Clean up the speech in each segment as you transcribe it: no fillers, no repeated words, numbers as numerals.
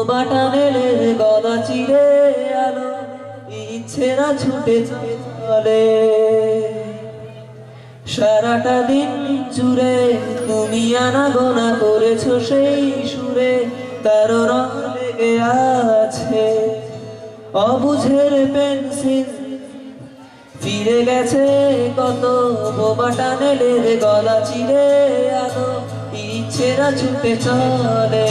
বোবাটা নেলের গলা চিরে আলো ইচ্ছে না ছুটে চলে। সারাটা দিন জুড়ে তুমি আনাগোনা করেছো সেই সুরে, তারও রং লেগে আছে অবুঝের পেন্সিল ফিরে গেছে কত। বোবাটা নেলের গলা চিরে আলো ইচ্ছে না ছুটে চলে।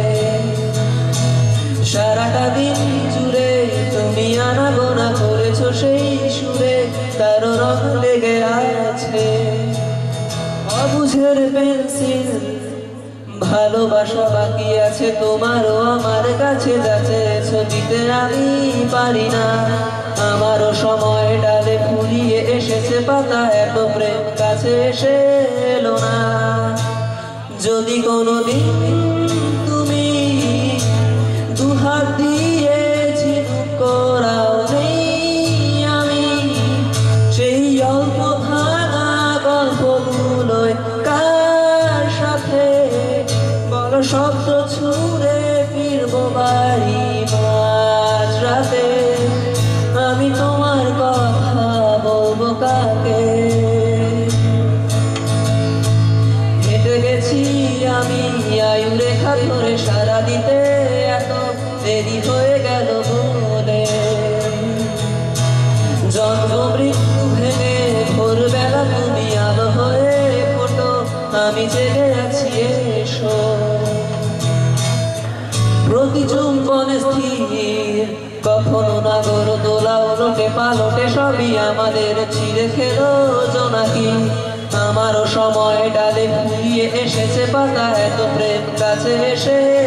সারাটা দিন জুড়ে তুমি আনাগোনা করেছো সেই সুরে, তারও রং লেগে আছে অবুঝের পেন্সিল। ভালোবাসা বাকি আছে তোমারও আমার কাছে, যাচ্ছে ছবিতে আমি পারি না। আমারও সময় ডালে ফুলিয়ে এসেছে পাতা, এত প্রেম কাছে এসে এলো না। যদি কোনোদিন তুমি দুহাত দিয়ে ঝিনুক করাও নেই, আমি সেই অল্প ভাঙা গল্পগুলোয় কার সাথে বড় শব্দ ছুঁড়ে ফিরবো বাড়ি মাঝরাতে। আমি তোমার কথা বলবো কাকে? হেঁটে গেছি আমি আয়ু রেখা ধরে, সারা দিতে এত দেরি হয়ে গেল বলে। জন্ম মৃত্যু ভেঙে ভোরবেলা তুমি আলো হয়ে ফোটো, আমি জেগে আছি এসো। প্রতি চুম্বনে স্থির, কখনো নাগর দোলা ওলটে পালটে, সবই আমাদের ছিঁড়ে খেলো জোনাকি। আমারও সময় ডালে ফুলিয়ে এসেছে পাতা, এত প্রেম কাছে এসে